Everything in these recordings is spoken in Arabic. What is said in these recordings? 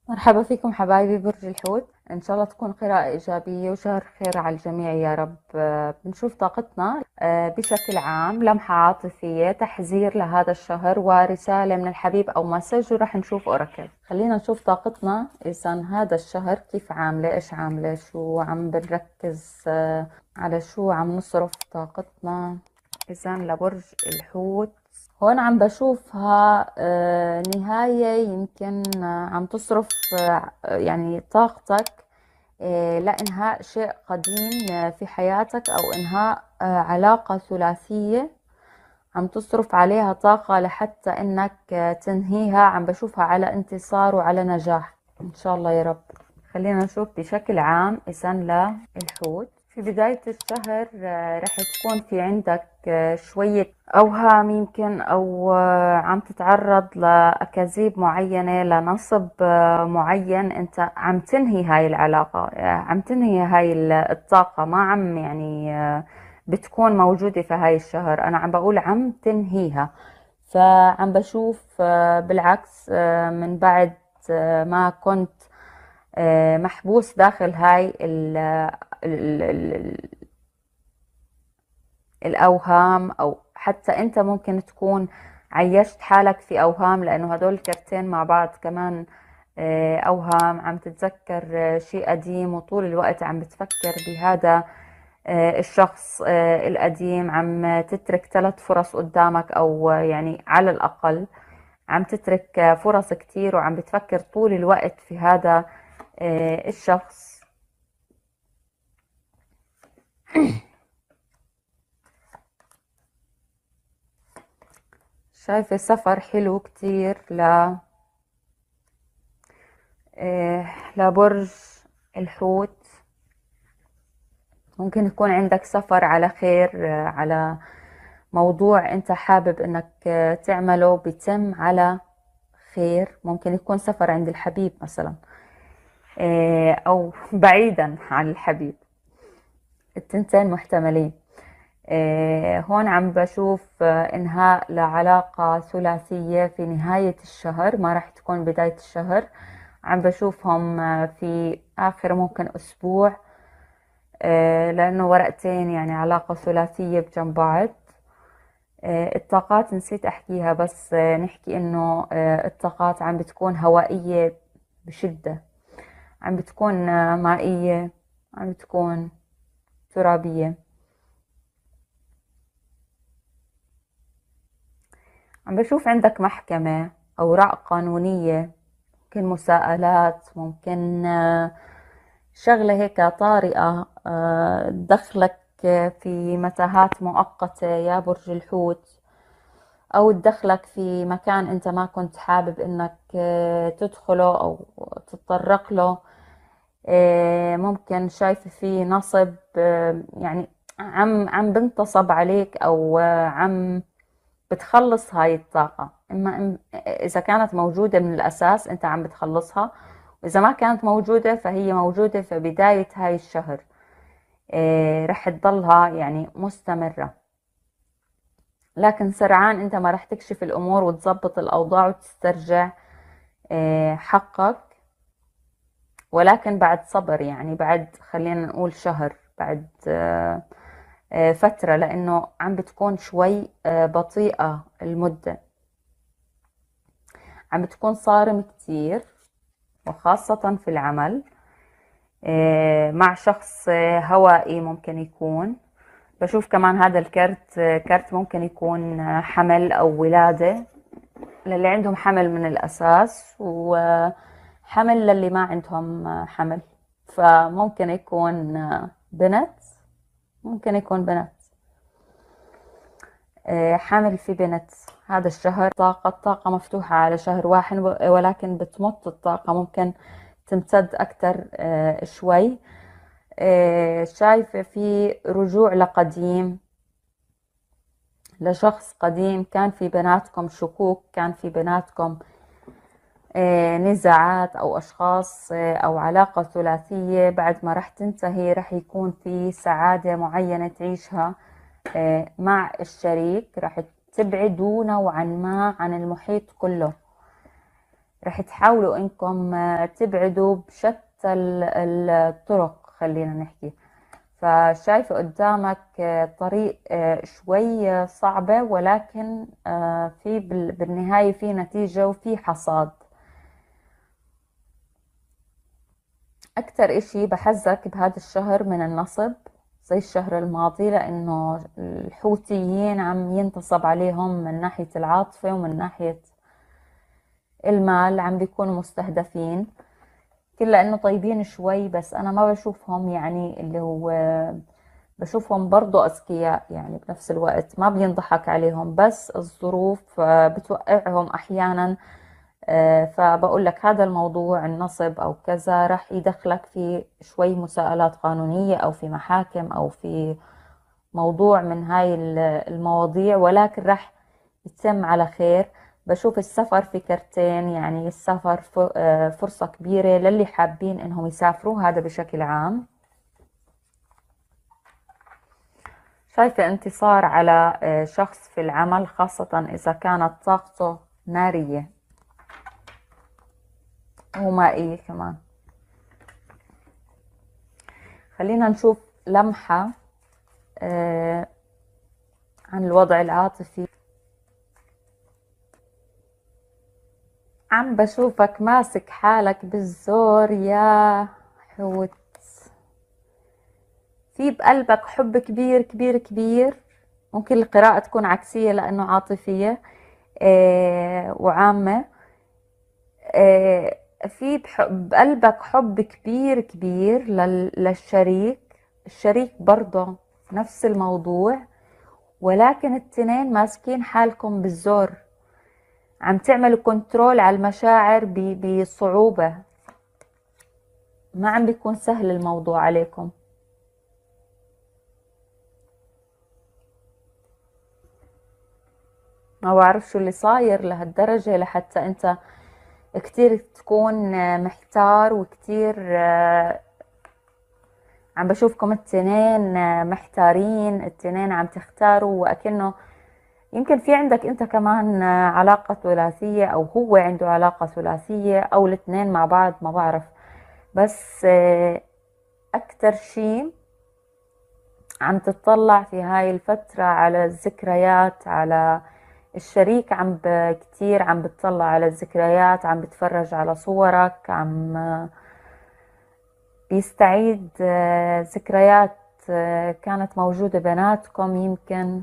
مرحبا فيكم حبايبي برج الحوت. إن شاء الله تكون قراءة إيجابية وشهر خير على الجميع يا رب. بنشوف طاقتنا بشكل عام، لمحة عاطفية، تحذير لهذا الشهر ورسالة من الحبيب أو مسج، وراح نشوف أوراكل. خلينا نشوف طاقتنا إذا هذا الشهر كيف عاملة، إيش عاملة، شو عم بنركز على شو عم نصرف طاقتنا إذا لبرج الحوت. هون عم بشوفها نهاية، يمكن عم تصرف يعني طاقتك لإنهاء شيء قديم في حياتك، أو إنهاء علاقة ثلاثية عم تصرف عليها طاقة لحتى إنك تنهيها. عم بشوفها على انتصار وعلى نجاح إن شاء الله يا رب. خلينا نشوف بشكل عام إذا للحوت في بداية الشهر رح تكون في عندك شوية أوهام يمكن، أو عم تتعرض لأكاذيب معينة، لنصب معين. أنت عم تنهي هاي العلاقة، عم تنهي هاي الطاقة، ما عم يعني بتكون موجودة في هاي الشهر. أنا عم بقول عم تنهيها. فعم بشوف بالعكس، من بعد ما كنت محبوس داخل هاي ال الأوهام، أو حتى أنت ممكن تكون عيشت حالك في أوهام، لأنه هدول الكرتين مع بعض كمان أوهام. عم تتذكر شيء قديم وطول الوقت عم بتفكر بهذا الشخص القديم. عم تترك 3 فرص قدامك، أو يعني على الأقل عم تترك فرص كتير، وعم بتفكر طول الوقت في هذا الشخص. شايفة سفر حلو كتير لبرج الحوت. ممكن يكون عندك سفر على خير، على موضوع انت حابب انك تعمله بيتم على خير. ممكن يكون سفر عند الحبيب مثلا، او بعيدا عن الحبيب. التنتين محتملين. هون عم بشوف انهاء لعلاقة ثلاثية في نهاية الشهر، ما راح تكون بداية الشهر. عم بشوفهم في آخر ممكن أسبوع، لأنه ورقتين يعني علاقة ثلاثية بجنب بعض. الطاقات نسيت أحكيها، بس نحكي إنه الطاقات عم بتكون هوائية بشدة، عم بتكون مائية، عم بتكون ترابية. عم بشوف عندك محكمة، أوراق قانونية، ممكن مساءلات، ممكن شغلة هيك طارئة تدخلك في متاهات مؤقتة يا برج الحوت، أو تدخلك في مكان أنت ما كنت حابب إنك تدخله أو تتطرق له. ممكن شايفة في نصب، يعني عم بنتصب عليك، أو عم بتخلص هاي الطاقة. إما إذا كانت موجودة من الأساس أنت عم بتخلصها، وإذا ما كانت موجودة فهي موجودة في بداية هاي الشهر. رح تضلها يعني مستمرة، لكن سرعان أنت ما رح تكشف الأمور وتظبط الأوضاع وتسترجع حقك، ولكن بعد صبر. يعني بعد خلينا نقول شهر، بعد فترة، لأنه عم بتكون شوي بطيئة المدة. عم بتكون صارم كتير، وخاصة في العمل مع شخص هوائي ممكن يكون. بشوف كمان هذا الكرت كرت ممكن يكون حمل أو ولادة، للي عندهم حمل من الأساس، وحمل للي ما عندهم حمل. فممكن يكون بنت، ممكن يكون بنت حامل في بنت. هذا الشهر طاقة مفتوحة على شهر واحد، ولكن بتمط الطاقة، ممكن تمتد أكتر شوي. شايفة في رجوع لقديم، لشخص قديم. كان في بيناتكم شكوك، كان في بيناتكم نزاعات، أو أشخاص أو علاقة ثلاثية. بعد ما رح تنتهي رح يكون في سعادة معينة تعيشها مع الشريك. رح تبعدوا نوعا ما عن المحيط كله. رح تحاولوا انكم تبعدوا بشتى الطرق، خلينا نحكي. فشايفة قدامك طريق شوي صعبة، ولكن في بالنهاية في نتيجة وفي حصاد. أكتر إشي بحذرك بهذا الشهر من النصب زي الشهر الماضي، لأنه الحوثيين عم ينتصب عليهم من ناحية العاطفة ومن ناحية المال، عم بيكونوا مستهدفين. كلا إنه طيبين شوي، بس أنا ما بشوفهم يعني اللي هو، بشوفهم برضو أذكياء يعني بنفس الوقت، ما بينضحك عليهم، بس الظروف بتوقعهم أحيانا. فبقول لك هذا الموضوع النصب أو كذا رح يدخلك في شوي مساءلات قانونية أو في محاكم أو في موضوع من هاي المواضيع، ولكن رح يتم على خير. بشوف السفر في كرتين، يعني السفر فرصة كبيرة للي حابين إنهم يسافروا، هذا بشكل عام. شايفة انتصار على شخص في العمل، خاصة إذا كانت طاقته نارية ومائية كمان. خلينا نشوف لمحة عن الوضع العاطفي. عم بشوفك ماسك حالك بالزور يا حوت، في بقلبك حب كبير كبير كبير. ممكن القراءة تكون عكسية لأنه عاطفية وعامة. في بقلبك حب كبير كبير للشريك. الشريك برضه نفس الموضوع، ولكن التنين ماسكين حالكم بالزور، عم تعملوا كنترول على المشاعر بصعوبة، ما عم بيكون سهل الموضوع عليكم. ما بعرف شو اللي صاير لهالدرجة لحتى انت كتير تكون محتار وكتير عم بشوفكم التنين محتارين، التنين عم تختاروا، وأكنه يمكن في عندك انت كمان علاقة ثلاثية او هو عنده علاقة ثلاثية او الاثنين مع بعض، ما بعرف. بس اكتر شي عم تطلع في هاي الفترة على الذكريات، على الشريك، كتير عم بتطلع على الذكريات، عم بتفرج على صورك، عم بيستعيد ذكريات كانت موجودة بيناتكم يمكن.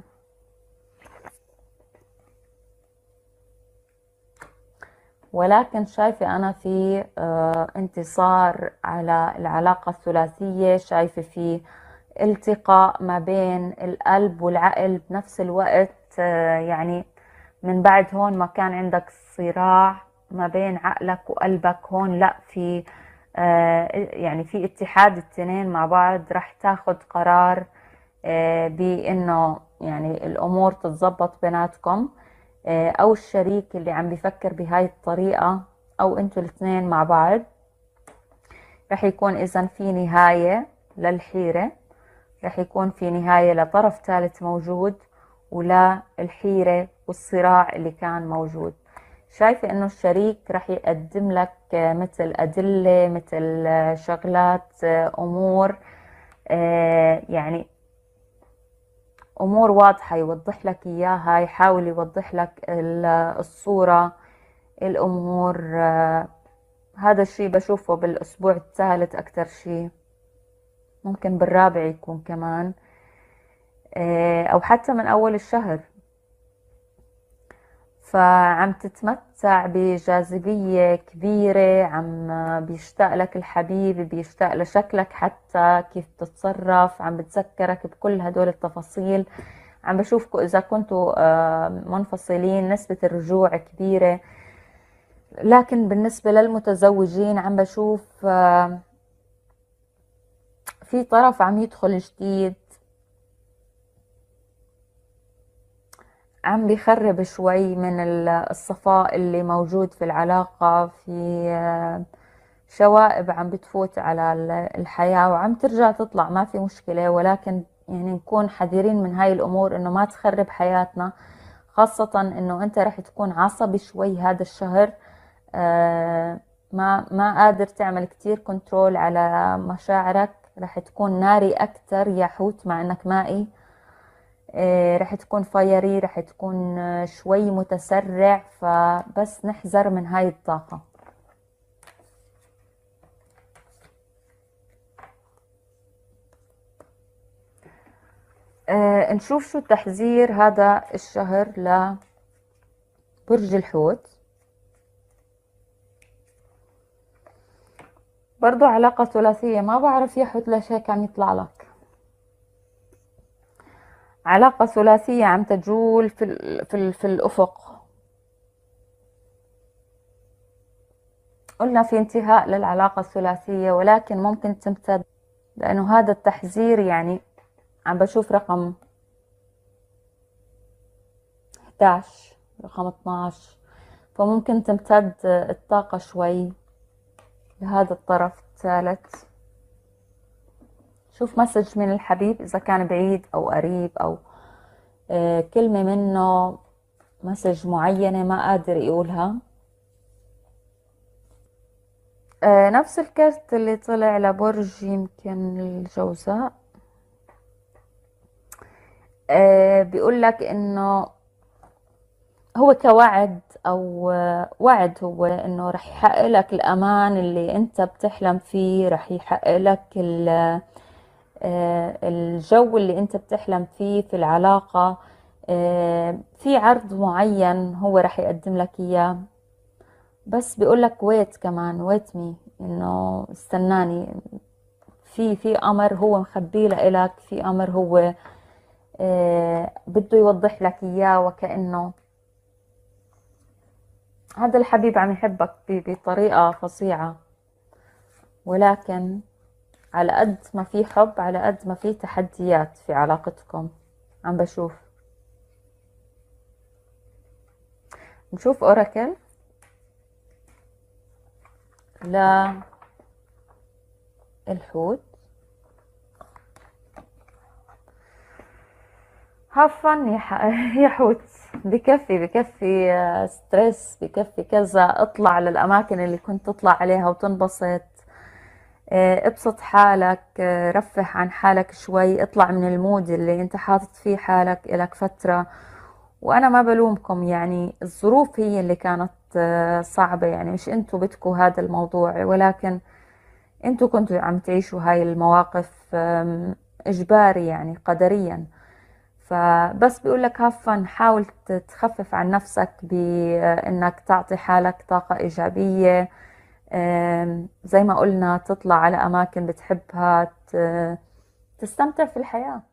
ولكن شايفة أنا في انتصار على العلاقة الثلاثية، شايفة في التقاء ما بين القلب والعقل بنفس الوقت. يعني من بعد هون ما كان عندك صراع ما بين عقلك وقلبك، هون لا، في يعني في اتحاد التنين مع بعض. رح تاخد قرار بأنه يعني الأمور تتزبط بيناتكم، او الشريك اللي عم بيفكر بهاي الطريقة، او انتوا الاثنين مع بعض. رح يكون اذا في نهاية للحيرة، رح يكون في نهاية لطرف ثالث موجود ولا الحيرة والصراع اللي كان موجود. شايفة انه الشريك رح يقدم لك مثل ادلة، مثل شغلات، امور، يعني امور واضحة يوضح لك اياها، يحاول يوضح لك الصورة، الامور. هذا الشيء بشوفه بالاسبوع الثالث اكتر شيء، ممكن بالرابع يكون كمان، او حتى من اول الشهر. فعم تتمتع بجاذبية كبيرة، عم بيشتاق لك الحبيب، بيشتاق لشكلك حتى كيف تتصرف، عم بتذكرك بكل هدول التفاصيل. عم بشوفكم إذا كنتوا منفصلين نسبة الرجوع كبيرة، لكن بالنسبة للمتزوجين عم بشوف في طرف عم يدخل جديد، عم بيخرب شوي من الصفاء اللي موجود في العلاقة، في شوائب عم بتفوت على الحياة وعم ترجع تطلع، ما في مشكلة، ولكن يعني نكون حذرين من هاي الأمور إنه ما تخرب حياتنا. خاصة إنه أنت رح تكون عصبي شوي هذا الشهر، ما قادر تعمل كتير كنترول على مشاعرك، رح تكون ناري أكتر يا حوت مع إنك مائي. رح تكون فايري، رح تكون شوي متسرع، فبس نحذر من هاي الطاقة. نشوف شو تحذير هذا الشهر لبرج الحوت. برضو علاقة ثلاثية، ما بعرف يا حوت ليش هيك عم يطلع لك. علاقة ثلاثية عم تجول في الأفق. قلنا في انتهاء للعلاقة الثلاثية، ولكن ممكن تمتد، لأنه هذا التحذير يعني عم بشوف رقم 11 رقم 12، فممكن تمتد الطاقة شوي لهذا الطرف الثالث. شوف مسج من الحبيب إذا كان بعيد أو قريب، أو كلمة منه، مسج معينة ما قادر يقولها. نفس الكرت اللي طلع لبرج يمكن الجوزاء. بيقول لك إنه هو كوعد أو وعد، هو إنه رح يحقق لك الأمان اللي أنت بتحلم فيه، رح يحقق لك الجو اللي أنت بتحلم فيه في العلاقة. في عرض معين هو رح يقدم لك إياه، بس بيقول لك ويت كمان، ويت مي، إنه استناني، في أمر هو مخبيه لإلك، في أمر هو بده يوضح لك إياه، وكأنه هذا الحبيب عم يحبك بطريقة فظيعة، ولكن على قد ما في حب على قد ما في تحديات في علاقتكم. عم بشوف. نشوف أوراكل للحوت. هفن يا حوت، بكفي ستريس، بكفي كذا، اطلع للأماكن اللي كنت تطلع عليها وتنبسط. ابسط حالك، رفه عن حالك شوي، اطلع من المود اللي انت حاطط فيه حالك إلك فترة. وانا ما بلومكم، يعني الظروف هي اللي كانت صعبة، يعني مش انتوا بدكوا هذا الموضوع، ولكن انتوا كنتوا عم تعيشوا هاي المواقف اجباري، يعني قدريا. فبس بيقولك هفن، حاول تخفف عن نفسك بانك تعطي حالك طاقة ايجابية. زي ما قلنا، تطلع على اماكن بتحبها، تستمتع في الحياة.